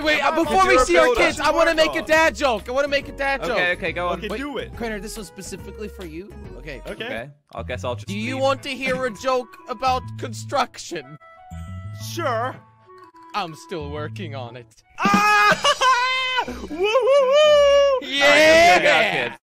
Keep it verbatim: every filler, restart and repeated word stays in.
wait. Uh, before we see our kids, I want to make a dad joke. I want to make a dad joke. Okay, okay, go on. Okay, wait, do it. Crainer, this was specifically for you. Okay. Okay. Okay. I guess I'll just. Do you leave. want to hear a joke about construction? Sure. I'm still working on it. Ah! Woo woo woo! Yeah. All right, kids.